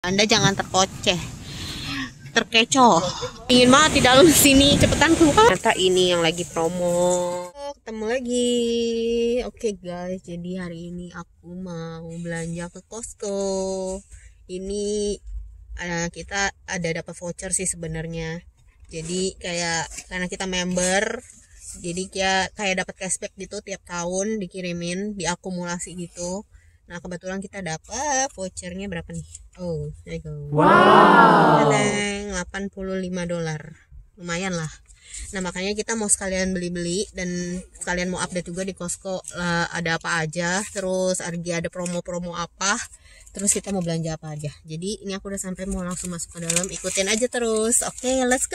Anda jangan terkecoh. Ingin banget di dalam sini, cepetan keluar. Ternyata ini yang lagi promo. Ketemu lagi. Oke guys, jadi hari ini aku mau belanja ke Costco. Ini kita ada dapat voucher sih sebenarnya. Jadi karena kita member, jadi kayak dapat cashback gitu tiap tahun dikirimin, diakumulasi gitu. Nah kebetulan kita dapat vouchernya berapa nih? Oh, there you go. Wow. $85. Lumayan lah. Nah makanya kita mau sekalian beli-beli dan sekalian mau update juga di Costco ada apa aja, terus ada promo-promo apa, terus kita mau belanja apa aja. Jadi ini aku udah sampai, mau langsung masuk ke dalam, ikutin aja terus. Oke, let's go.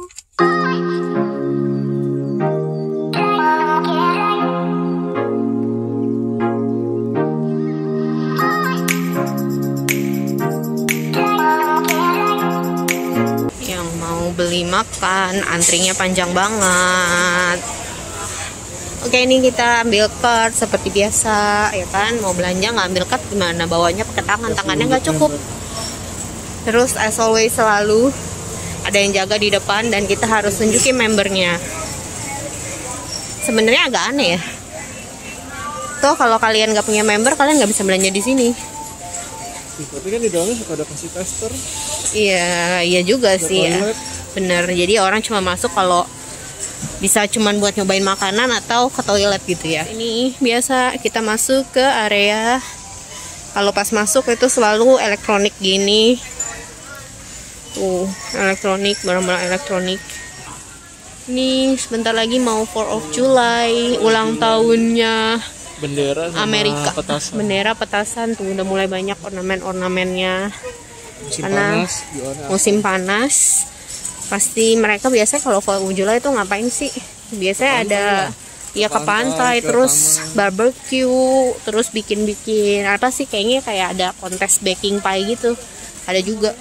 Yang mau beli makan, antrinya panjang banget. Oke, ini kita ambil card seperti biasa, ya kan? Mau belanja nggak ambil card gimana? Bawanya pakai tangannya nggak cukup. Terus as always selalu ada yang jaga di depan dan kita harus tunjukin membernya. Sebenarnya agak aneh ya. Tuh kalau kalian nggak punya member, kalian nggak bisa belanja di sini. Tapi kan di dalamnya suka ada kasih tester. Iya juga sih ya. Bener. Jadi orang cuma masuk kalau bisa cuman buat nyobain makanan atau ke toilet gitu ya. Ini biasa kita masuk ke area. Kalau pas masuk itu selalu elektronik gini. Tuh, elektronik, barang-barang elektronik. Ini sebentar lagi mau 4 of July, ulang tahunnya bendera Amerika. Petasan. Bendera petasan tuh udah mulai banyak ornamen-ornamennya. Karena musim panas. Pasti mereka biasanya kalau 4 of July itu ngapain sih? Biasanya ada ya ke pantai, terus barbecue, terus bikin apa sih, kayaknya kayak ada kontes baking pie gitu. Ada juga.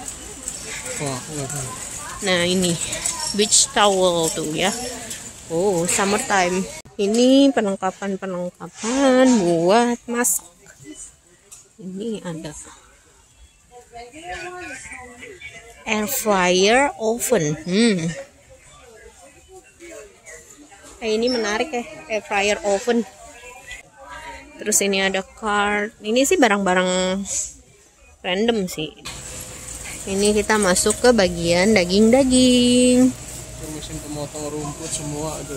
Nah, ini beach towel tuh ya. Oh, summertime. Ini perlengkapan buat masak. Ini ada air fryer oven. Ini menarik ya, air fryer oven. Terus ini ada card. Ini sih barang-barang random sih. Ini kita masuk ke bagian daging-daging. Mesin pemotong rumput semua ada.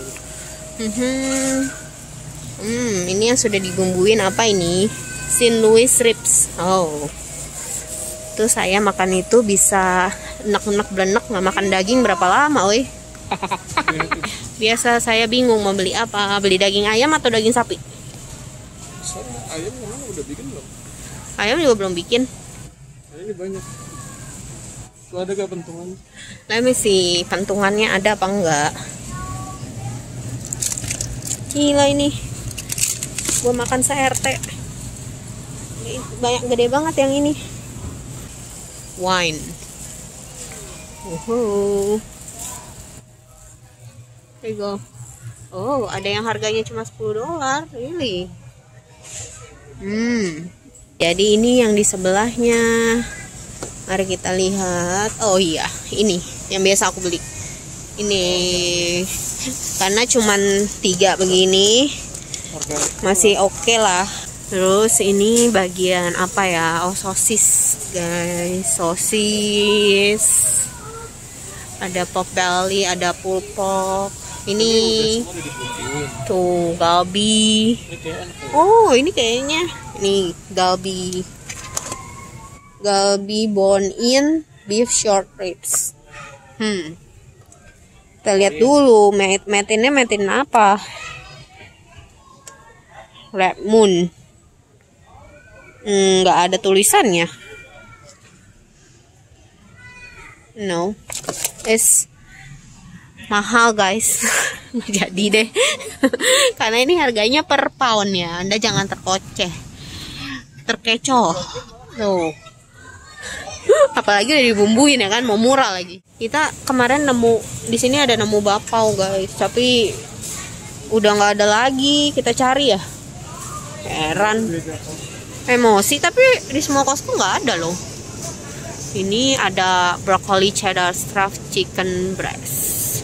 Ini yang sudah dibumbuin, apa ini? St. Louis ribs. Oh. Tuh saya makan itu bisa enak-enak blenek, nggak makan daging berapa lama, woi. Biasa saya bingung mau beli apa, beli daging ayam atau daging sapi. Ayam memang udah bikin belum? Ayam juga belum bikin. Ini banyak. Tuh ada gak pentungan? Let me see, pentungannya ada apa enggak. Gila ini, gua makan se-RT. Banyak, gede banget yang ini. Wine. There you go. Oh, ada yang harganya cuma $10, really. Jadi ini yang di sebelahnya. Mari kita lihat. Oh iya, ini yang biasa aku beli. Ini karena cuman 3 begini, masih oke lah. Terus ini bagian apa ya? Oh, sosis guys, sosis. Ada pork belly, ada pulled pork. Ini tuh galbi. Oh, ini kayaknya ini galbi bone in beef short ribs. Kita lihat dulu metin apa. Red Moon. Nggak ada tulisannya. No, it's mahal guys. Jadi deh. Karena ini harganya per pound ya. Anda jangan terkecoh. Tuh. Apalagi udah dibumbuin ya kan, mau murah lagi. Kita kemarin nemu di sini, ada nemu bakpao guys, tapi udah nggak ada lagi. Kita cari ya, heran. Emosi, tapi di semua Costco nggak ada loh. Ini ada broccoli cheddar stuffed chicken breast.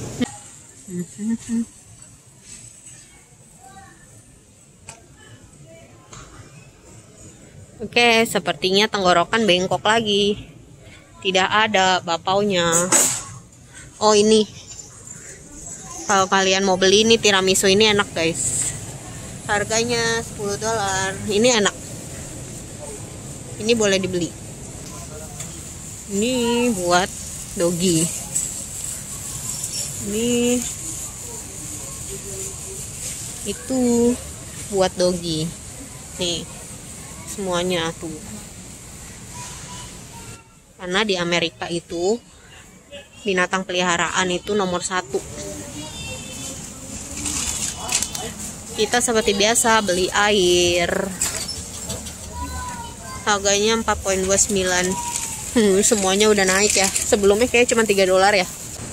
Oke, sepertinya tenggorokan bengkok lagi. Tidak ada bapaunya. Oh, ini. Kalau kalian mau beli ini tiramisu ini enak, guys. Harganya $10. Ini enak. Ini boleh dibeli. Ini buat doggy. Ini itu buat doggy. Nih, semuanya tuh. Karena di Amerika itu binatang peliharaan itu nomor 1. Kita seperti biasa beli air. Harganya 4,29. Semuanya udah naik ya. Sebelumnya kayak cuma $3 ya.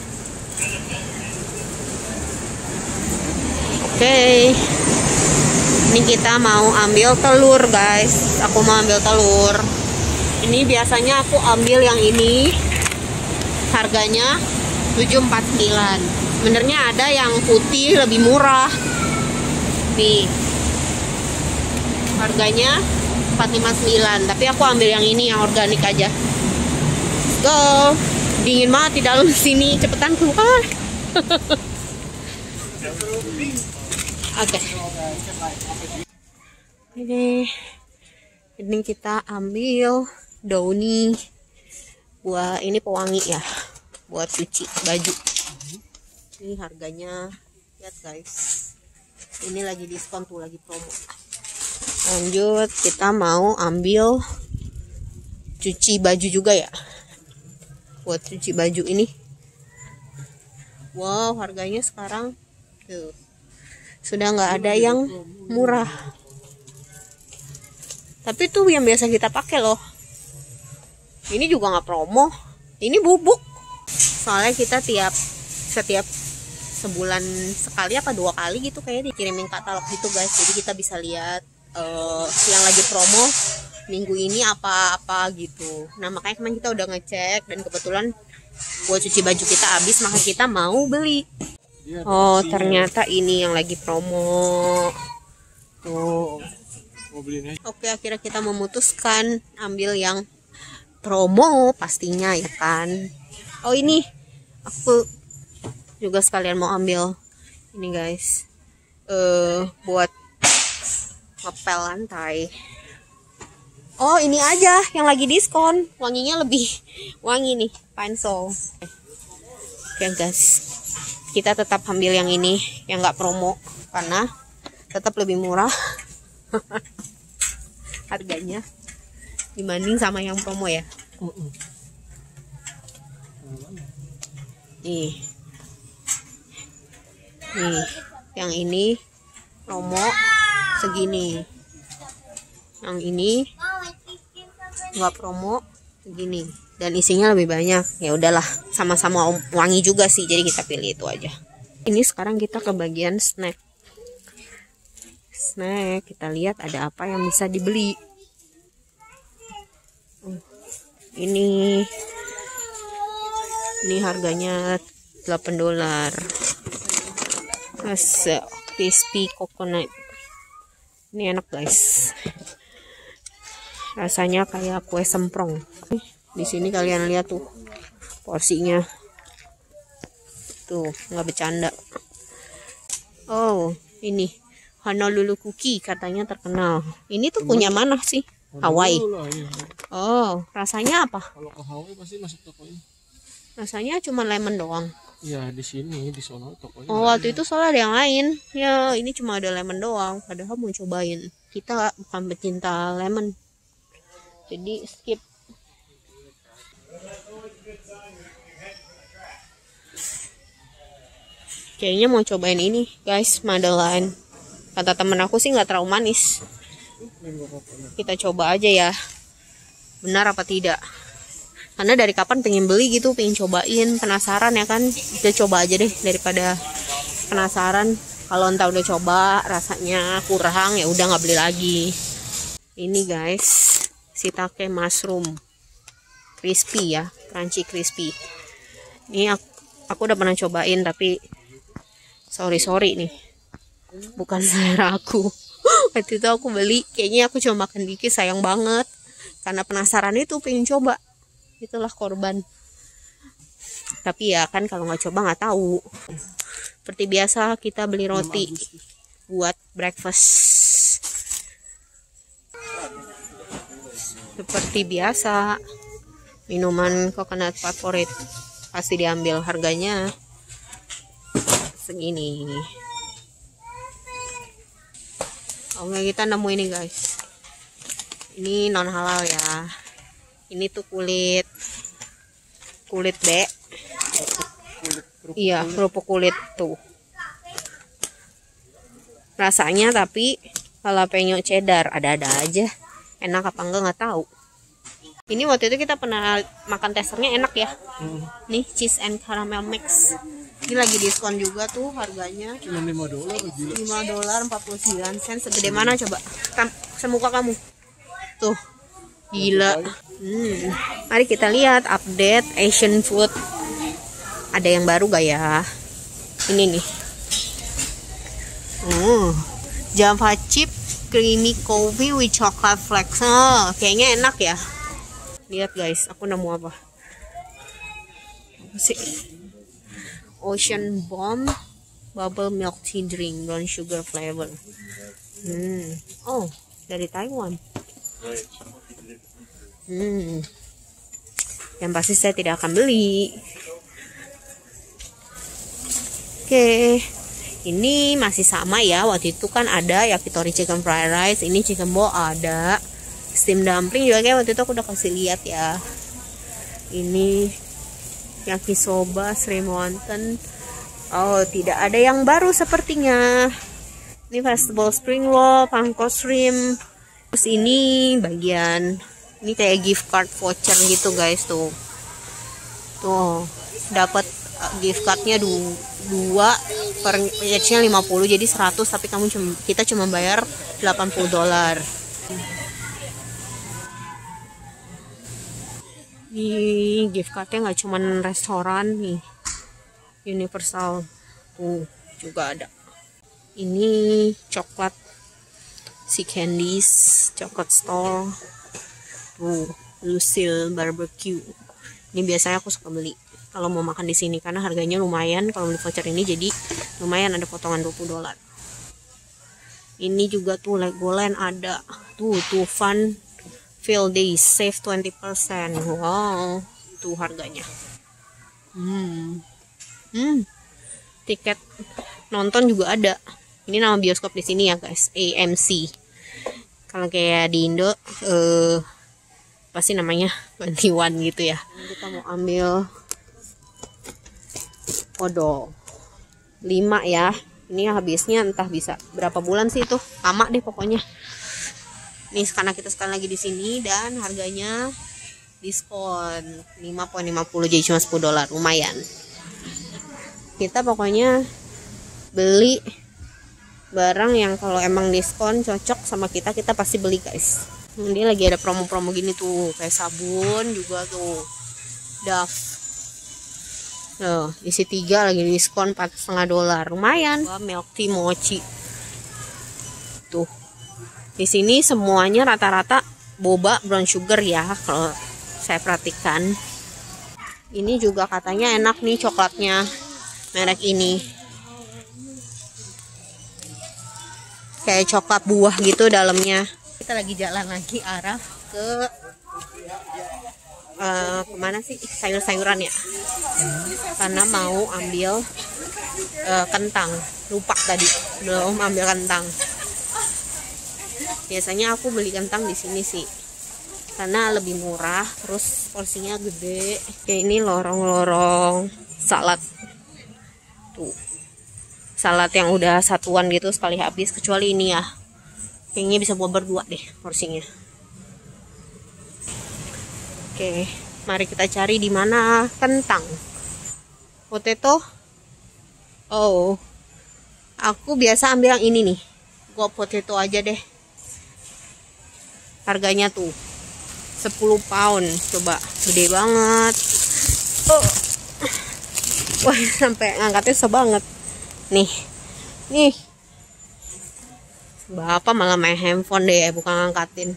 Oke. Ini kita mau ambil telur, guys. Aku mau ambil telur. Ini biasanya aku ambil yang ini. Harganya 7,49. Sebenarnya ada yang putih lebih murah. Nih. Harganya 4,59, tapi aku ambil yang ini yang organik aja. Go. Dingin banget di dalam sini, cepetan keluar. Oke. Ini kita ambil Downy. Buat ini pewangi ya, buat cuci baju. Ini harganya, lihat guys. Ini lagi diskon tuh, lagi promo. Lanjut, kita mau ambil cuci baju juga ya. Buat cuci baju ini. Wow, harganya sekarang tuh sudah nggak ada yang murah. Tapi tuh yang biasa kita pakai loh. Ini juga nggak promo. Ini bubuk. Soalnya kita setiap sebulan sekali apa 2 kali gitu kayak dikirimin katalog gitu guys. Jadi kita bisa lihat yang lagi promo minggu ini apa-apa gitu. Nah makanya kemarin kita udah ngecek dan kebetulan buat cuci baju kita habis, maka kita mau beli. Oh ternyata ini yang lagi promo tuh. Oke, akhirnya kita memutuskan ambil yang promo pastinya ya kan. Oh ini aku juga sekalian mau ambil ini guys, buat ngepel lantai. Oh ini aja yang lagi diskon, wanginya lebih wangi nih, Pine Sol. Oke guys, kita tetap ambil yang ini yang nggak promo karena tetap lebih murah harganya dibanding sama yang promo ya. Nih yang ini promo segini, yang ini nggak promo segini, dan isinya lebih banyak. Ya udahlah, sama-sama wangi juga sih, jadi kita pilih itu aja. Ini sekarang kita ke bagian snack. Kita lihat ada apa yang bisa dibeli. Ini harganya $8. Crispy coconut. Ini enak guys. Rasanya kayak kue semprong. Di sini kalian lihat tuh porsinya. Tuh, nggak bercanda. Oh, ini Honolulu cookie katanya terkenal. Ini tuh punya mana sih? Hawaii. Oh, rasanya apa? Kalau ke Hawaii pasti masuk toko ini. Rasanya cuma lemon doang. Ya di sini, di sono tokonya. Oh, waktu itu soalnya ada yang lain. Ya, ini cuma ada lemon doang. Padahal mau cobain. Kita bukan pecinta lemon. Jadi skip. Kayaknya mau cobain ini, guys, Madeline. Kata temen aku sih nggak terlalu manis. Kita coba aja ya, benar apa tidak. Karena dari kapan pengen beli gitu, pengen cobain, penasaran ya kan. Udah coba aja deh daripada penasaran. Kalau entah udah coba rasanya kurang, ya udah nggak beli lagi. Ini guys, shiitake mushroom. crispy ya, crunchy crispy. Ini aku udah pernah cobain tapi sorry nih, bukan selera aku. Waktu itu aku beli, kayaknya aku cuma makan dikit, sayang banget. Karena penasaran itu pengen coba, itulah korban. Tapi ya kan kalau nggak coba nggak tahu. Seperti biasa kita beli roti buat breakfast. Seperti biasa, minuman coconut favorit pasti diambil, harganya segini. Oke, kita nemu ini guys. Ini non halal ya. Ini tuh kulit B. Iya, kerupuk kulit tuh. Rasanya tapi jalapeno cheddar, ada-ada aja. Enak apa enggak nggak tahu. Ini waktu itu kita pernah makan testernya, enak ya. Nih cheese and caramel mix. Ini lagi diskon juga tuh harganya. Cuma $5. $5.49. Segede mana coba? Semuka kamu. Tuh. Gila. Mari kita lihat update Asian food. Ada yang baru gak ya? Ini nih. Java chip creamy coffee with chocolate flakes. Kayaknya enak ya. Lihat guys, aku nemu apa? Apa sih? Ocean Bomb Bubble Milk Tea Drink brown sugar flavor. Oh, dari Taiwan. Yang pasti saya tidak akan beli. Oke, ini masih sama ya. Waktu itu kan ada yakitori chicken fried rice, ini chicken bowl ada. Steam dumpling juga kayak waktu itu aku udah kasih lihat ya. Ini yakisoba shrimp wonton. Oh, tidak ada yang baru sepertinya. Ini vegetable spring roll, panko shrimp. Terus ini bagian, ini kayak gift card voucher gitu guys tuh. Tuh, dapat gift cardnya 2 per batch-nya 50 jadi 100, tapi kita cuma bayar $80. Nih gift cardnya nggak cuman restoran nih, Universal tuh juga ada. Ini coklat si Candies coklat store tuh, Lucille barbecue. Ini biasanya aku suka beli kalau mau makan di sini karena harganya lumayan. Kalau beli voucher ini jadi lumayan, ada potongan $20. Ini juga tuh Legoland ada tuh fun field days save 20%. Wow, tuh harganya. Tiket nonton juga ada. Ini nama bioskop di sini ya guys, AMC. Kalau kayak di Indo pasti namanya 21 gitu ya. Kita mau ambil odol 5 ya. Ini habisnya entah bisa berapa bulan sih itu, lama deh pokoknya. Nih karena kita sekarang lagi di sini dan harganya diskon 5.50 jadi cuma $10, lumayan. Kita pokoknya beli barang yang kalau emang diskon cocok sama kita pasti beli guys. Ini lagi ada promo-promo gini tuh, kayak sabun juga tuh Dove. Isi 3 lagi diskon $4,5, lumayan. Milk tea mochi tuh. Di sini semuanya rata-rata boba brown sugar ya, kalau saya perhatikan. Ini juga katanya enak nih coklatnya, merek ini. Kayak coklat buah gitu dalamnya. Kita lagi jalan lagi arah ke kemana sih, sayur-sayuran ya, karena mau ambil kentang. Lupa tadi belum ambil kentang. Biasanya aku beli kentang di sini sih karena lebih murah, terus porsinya gede. Kayak ini lorong-lorong salad tuh, salad yang udah satuan gitu sekali habis, kecuali ini ya, kayaknya bisa buat berdua deh porsinya. Oke, mari kita cari di mana kentang. Potato. Oh, aku biasa ambil yang ini nih, gua potato aja deh. Harganya tuh 10 pound. Coba, gede banget. Wah, sampai ngangkatnya susah banget. Nih. Bapak malah main handphone deh, bukan ngangkatin.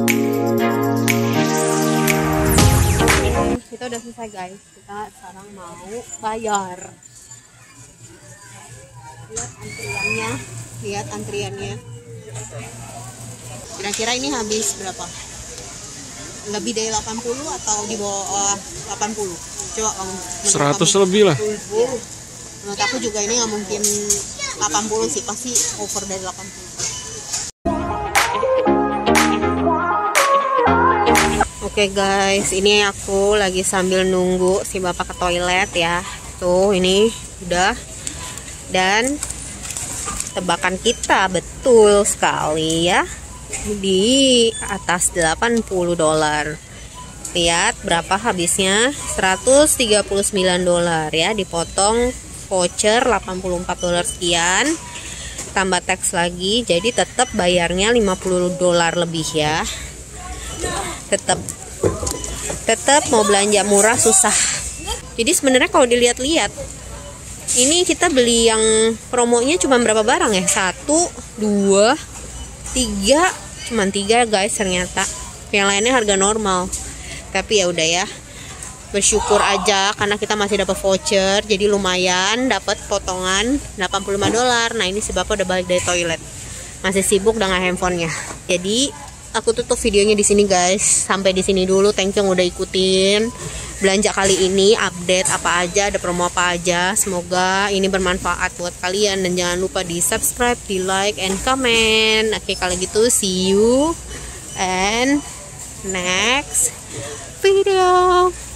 Kita udah selesai guys. Kita sekarang mau bayar. Lihat antriannya. Kira-kira ini habis berapa? Lebih dari 80 atau di bawah 80? Coba kamu. 100 lebih lah. Menurut aku juga ini nggak mungkin 80 sih, pasti over dari 80. Oke guys, ini aku lagi sambil nunggu si bapak ke toilet ya. Tuh, ini udah. Dan tebakan kita betul sekali ya. Di atas $80. Lihat berapa habisnya, $139 ya, dipotong voucher $84 sekian, tambah teks lagi, jadi tetap bayarnya $50 lebih ya. Tetap mau belanja murah susah. Jadi sebenarnya kalau dilihat-lihat, ini kita beli yang promonya cuma berapa barang ya? 1, 2, 3, cuman 3 guys ternyata. Yang lainnya harga normal. Tapi ya udah ya, bersyukur aja karena kita masih dapat voucher, jadi lumayan dapat potongan $85. Nah, ini si bapak udah balik dari toilet, masih sibuk dengan handphonenya. Jadi aku tutup videonya di sini guys. Sampai di sini dulu. Thank you yang udah ikutin belanja kali ini, update apa aja, ada promo apa aja. Semoga ini bermanfaat buat kalian, dan jangan lupa di subscribe, di like, and comment. Oke, kalau gitu see you and next video.